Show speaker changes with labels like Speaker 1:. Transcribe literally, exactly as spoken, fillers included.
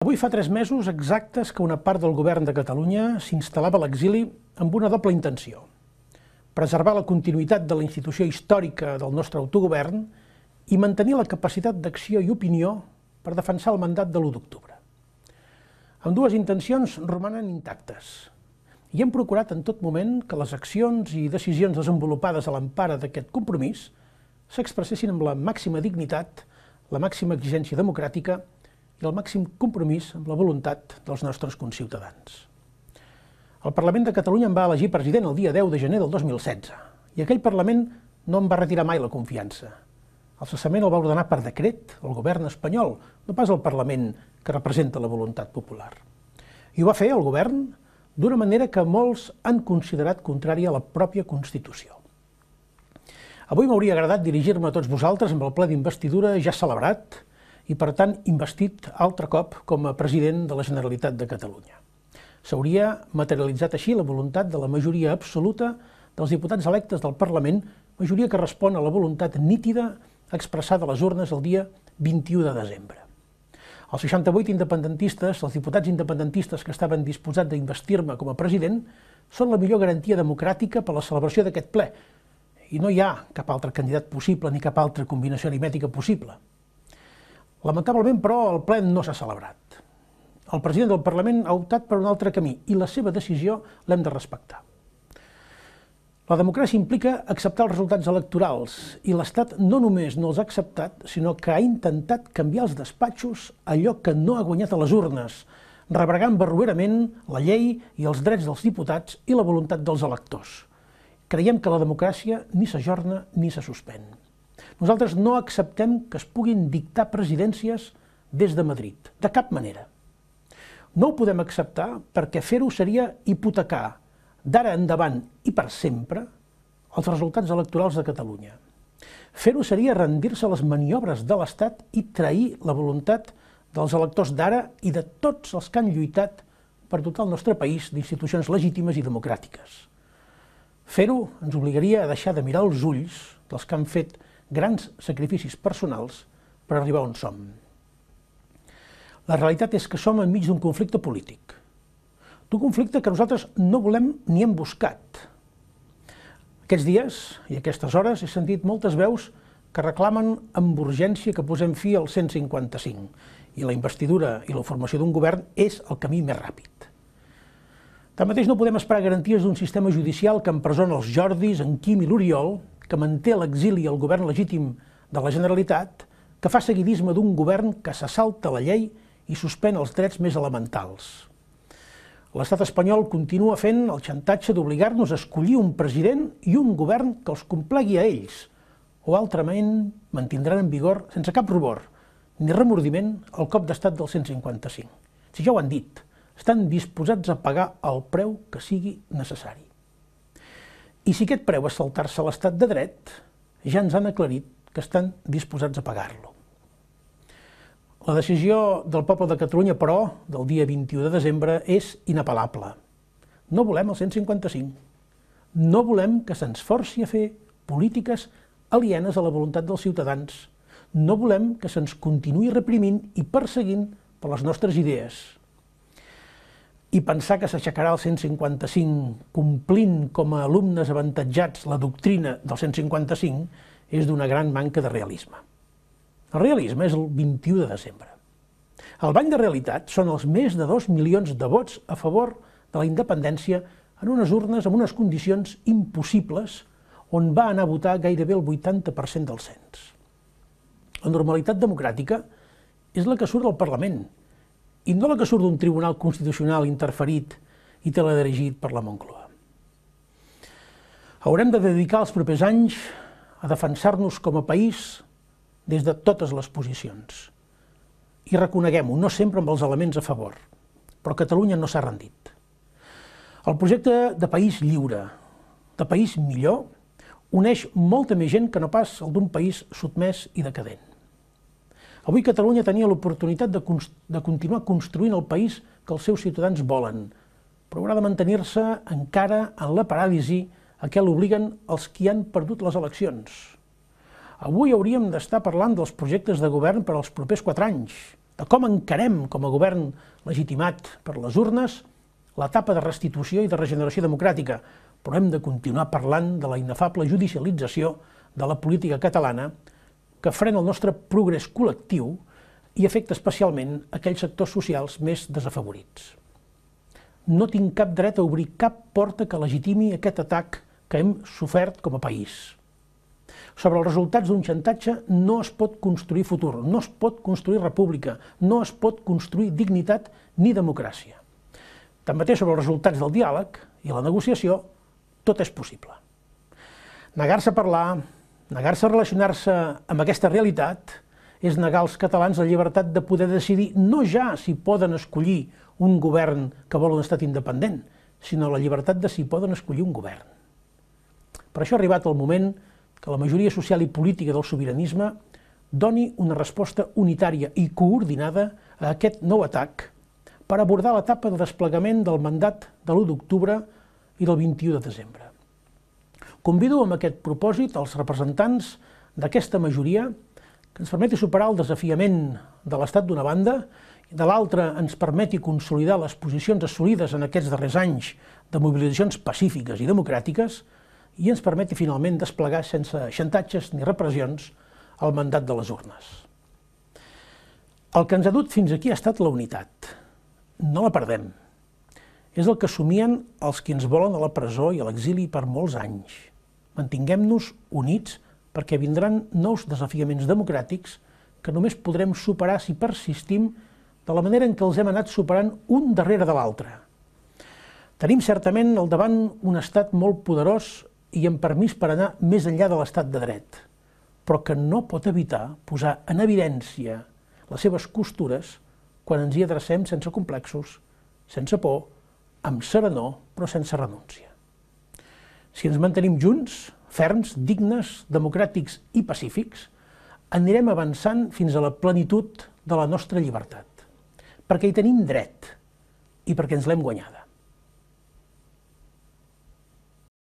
Speaker 1: Avui fa tres mesos exactes que una part del govern de Catalunya s'instal·lava a l'exili amb una doble intenció: preservar la continuïtat de la institució històrica del nostre autogovern i mantenir la capacitat d'acció i opinió per defensar el mandat de l'u d'octubre. Ambdues intencions romanen intactes i hem procurat en tot moment que les accions i decisions desenvolupades a l'empara d'aquest compromís s'expressessin amb la màxima dignitat, la màxima exigència democràtica i el màxim compromís amb la voluntat dels nostres conciutadans. El Parlament de Catalunya em va elegir president el dia deu de gener del dos mil setze i aquell Parlament no em va retirar mai la confiança. El cessament el va ordenar per decret el govern espanyol, no pas el Parlament que representa la voluntat popular. I ho va fer el govern d'una manera que molts han considerat contrària a la pròpia Constitució. Avui m'hauria agradat dirigir-me a tots vosaltres amb el ple d'investidura ja celebrat i, per tant, investit altre cop com a president de la Generalitat de Catalunya. S'hauria materialitzat així la voluntat de la majoria absoluta dels diputats electes del Parlament, majoria que respon a la voluntat nítida expressada a les urnes el dia vint-i-u de desembre. Els seixanta-vuit independentistes, els diputats independentistes que estaven disposats a investir-me com a president, són la millor garantia democràtica per a la celebració d'aquest ple, i no hi ha cap altre candidat possible ni cap altra combinació aritmètica possible. Lamentablement, però, el ple no s'ha celebrat. El president del Parlament ha optat per un altre camí i la seva decisió l'hem de respectar. La democràcia implica acceptar els resultats electorals i l'Estat no només no els ha acceptat, sinó que ha intentat canviar els despatxos allò que no ha guanyat a les urnes, rebregant barroerament la llei i els drets dels diputats i la voluntat dels electors. Creiem que la democràcia ni s'ajorna ni se suspèn. Nosaltres no acceptem que es puguin dictar presidències des de Madrid, de cap manera. No ho podem acceptar perquè fer-ho seria hipotecar, d'ara endavant i per sempre, els resultats electorals de Catalunya. Fer-ho seria rendir-se a les maniobres de l'Estat i trair la voluntat dels electors d'ara i de tots els que han lluitat per dotar el nostre país d'institucions legítimes i democràtiques. Fer-ho ens obligaria a deixar de mirar els ulls dels que han fet grans sacrificis personals per arribar on som. La realitat és que som enmig d'un conflicte polític, d'un conflicte que nosaltres no volem ni hem buscat. Aquests dies i aquestes hores he sentit moltes veus que reclamen amb urgència que posem fi al cent cinquanta cinc i la investidura i la formació d'un govern és el camí més ràpid. Tanmateix no podem esperar garanties d'un sistema judicial que empresona els Jordis, en Quim i l'Oriol, que manté a l'exili el govern legítim de la Generalitat, que fa seguidisme d'un govern que se salta la llei i suspèn els drets més elementals. L'estat espanyol continua fent el xantatge d'obligar-nos a escollir un president i un govern que els complegui a ells, o altrament mantindran en vigor, sense cap rubor ni remordiment, el cop d'estat del cent cinquanta cinc. Si ja ho han dit, estan disposats a pagar el preu que sigui necessari. I si aquest preu és saltar-se l'estat de dret, ja ens han aclarit que estan disposats a pagar-lo. La decisió del poble de Catalunya, però, del dia vint-i-u de desembre, és inapel·lable. No volem el cent cinquanta cinc. No volem que se'ns forci a fer polítiques alienes a la voluntat dels ciutadans. No volem que se'ns continuï reprimint i perseguint per les nostres idees. I pensar que s'aixecarà el cent cinquanta cinc complint com a alumnes avantatjats la doctrina del cent cinquanta cinc és d'una gran manca de realisme. El realisme és el vint-i-u de desembre. El bany de realitat són els més de dos milions de vots a favor de la independència en unes urnes amb unes condicions impossibles on va anar a votar gairebé el vuitanta per cent del cens. La normalitat democràtica és la que surt del Parlament i no la que surt d'un tribunal constitucional interferit i teledirigit per la Moncloa. Haurem de dedicar els propers anys a defensar-nos com a país des de totes les posicions. I reconeguem-ho, no sempre amb els elements a favor, però Catalunya no s'ha rendit. El projecte de país lliure, de país millor, uneix molta més gent que no pas el d'un país sotmès i decadent. Avui Catalunya tenia l'oportunitat de, de continuar construint el país que els seus ciutadans volen, però haurà de mantenir-se encara en la paràlisi a què l'obliguen els qui han perdut les eleccions. Avui hauríem d'estar parlant dels projectes de govern per als propers quatre anys, de com encarem com a govern legitimat per les urnes l'etapa de restitució i de regeneració democràtica, però hem de continuar parlant de la inefable judicialització de la política catalana que frena el nostre progrés col·lectiu i afecta especialment aquells sectors socials més desafavorits. No tinc cap dret a obrir cap porta que legitimi aquest atac que hem sofert com a país. Sobre els resultats d'un xantatge no es pot construir futur, no es pot construir república, no es pot construir dignitat ni democràcia. Tanmateix, sobre els resultats del diàleg i la negociació, tot és possible. Negar-se a parlar, negar-se a relacionar-se amb aquesta realitat és negar als catalans la llibertat de poder decidir no ja si poden escollir un govern que vol un estat independent, sinó la llibertat de si poden escollir un govern. Per això ha arribat el moment que la majoria social i política del sobiranisme doni una resposta unitària i coordinada a aquest nou atac per abordar l'etapa de desplegament del mandat de l'u d'octubre i del vint-i-u de desembre. Convido amb aquest propòsit els representants d'aquesta majoria que ens permeti superar el desafiament de l'Estat d'una banda i de l'altra ens permeti consolidar les posicions assolides en aquests darrers anys de mobilitzacions pacífiques i democràtiques i ens permeti finalment desplegar sense xantatges ni repressions el mandat de les urnes. El que ens ha dut fins aquí ha estat la unitat. No la perdem. És el que somien els qui ens volen a la presó i a l'exili per molts anys. Mantinguem-nos units perquè vindran nous desafiaments democràtics que només podrem superar si persistim de la manera en què els hem anat superant un darrere de l'altre. Tenim certament al davant un estat molt poderós i amb permís per anar més enllà de l'estat de dret, però que no pot evitar posar en evidència les seves costures quan ens hi adrecem sense complexos, sense por, amb serenor, però sense renúncia. Si ens mantenim junts, ferms, dignes, democràtics i pacífics, anirem avançant fins a la plenitud de la nostra llibertat, perquè hi tenim dret i perquè ens l'hem guanyada.